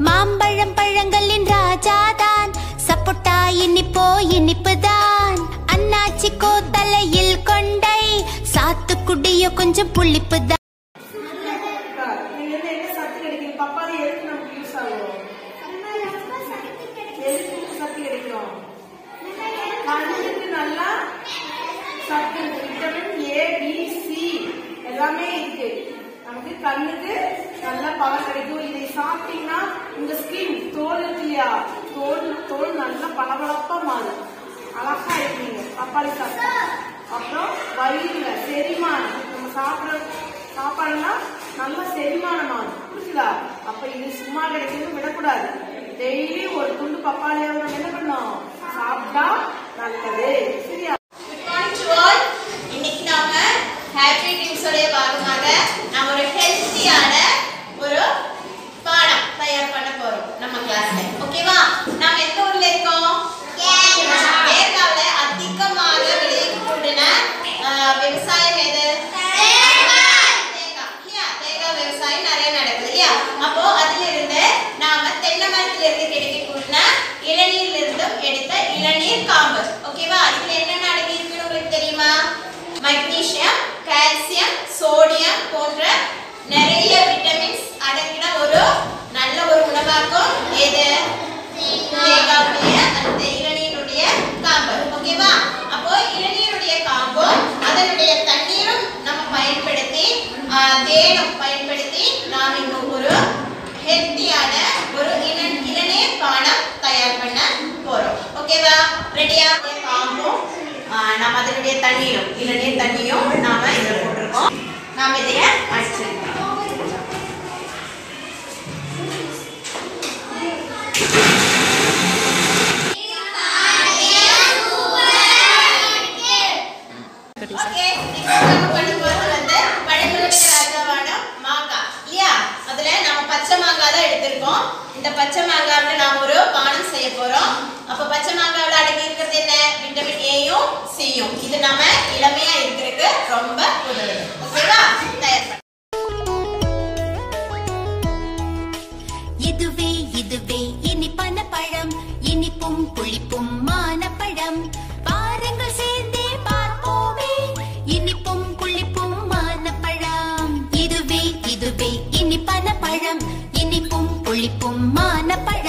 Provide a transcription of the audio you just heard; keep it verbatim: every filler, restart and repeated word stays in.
மாம்பழம் பழங்களின் ராஜாதான், சப்போட்டா இனிப்போ இனிப்புதான். அண்ணாச்சிக்கோ தலையில் கொண்டை, சாத்துக்குடியோ கொஞ்சம் புளிப்புதான். எல்லாமே இருக்கு. நமக்கு கண்ணுக்கு நல்ல பலன் கிடைக்கும். இதை சாப்பிட்டீங்கன்னா உங்க ஸ்கின் தோல் இருக்கு இல்லையா, தோல் தோல் நல்லா பளபளப்பா மாறும், அழகா இருக்கீங்க பப்பாளி சாப்பிட்டா. அப்புறம் வயிறுல செரிமானம், நம்ம சாப்பிட சாப்பாடுனா நல்லா செரிமானம் ஆகும், புரியுதா? அப்ப இது சும்மா கிடைக்கிறது விடக்கூடாது. டெய்லி ஒரு துண்டு பப்பாளியாவது நம்ம என்ன பண்ணோம், சாப்பிட்டா நல்லது. சரியா? இன்னைக்கு நாம ஹாப்பி டிப்ஸோட பாகமாக நாம ஒரு ஹெல்த்தியான ஒரு பாடம் தயார் பண்ண போறோம் நம்ம கிளாஸ்ல. ஓகேவா? நாம எந்த ஊர்ல இருக்கோம்? கேரளாவுல அதிகமாக விளைவிக்கப்படுற விவசாயம் எது? தேங்காய். இல்லையா? தேங்காய் விவசாயம் நிறைய நடக்குது இல்லையா? அப்போ அதுல இருந்து நாம தென்னை மரத்துல இருந்து கிடைக்கக்கூடிய இளநீர்ல இருந்தும் எடுத்த இளநீர் காம்பு. ஓகேவா? இதுல என்னென்ன அடங்கி இருக்குன்னு உங்களுக்கு தெரியுமா? மக்னீசியம், கால்சியம், சோடியம் போன்ற நிறைய விட்டமின்ஸ் அடங்கின ஒரு நல்ல ஒரு உணவாகும் எது? தேங்காவுடைய அந்த இளநீருடைய காம்பு. ஓகேவா? அப்போ இளநீருடைய காம்பும் அதனுடைய தண்ணீரும் நம்ம பயன்படுத்தி தேனும் பயன்படுத்தி நாம் இங்க ஒரு ஹெல்த்தியான ஒரு இளநீர் பானம் தயார் பண்ண போறோம். ஓகேவா? ரெடியா? காம்பும் நாம அதனுடைய தண்ணீரும் இளநீர் தண்ணியும் நாம இதில் போட்டிருக்கோம். நாம இதைய அடிச்சிருக்கோம். இந்த பச்சை மாங்காவில நாம ஒரு பானம் செய்ய போறோம். அப்ப பச்சை மாங்காவில அடங்கி இருக்கிறது என்ன? விட்டமின் ஏயும் சியும். இது நம்ம இளமையா இருக்கிறதுக்கு ரொம்ப உதவுது. ஓகேவா? தயார் பண்ண இதுவே இதுவே இனிப்பான பழம், இனிப்பும் புளிப்பும் மான பழம். பாருங்கள் சேர்ந்தே பார்ப்போமே, இனிப்பும் புளிப்பும் மான பழம். இதுவே இதுவே இனிப்பான பழம், இனிப்பும் புளிப்பும் மான பழம்.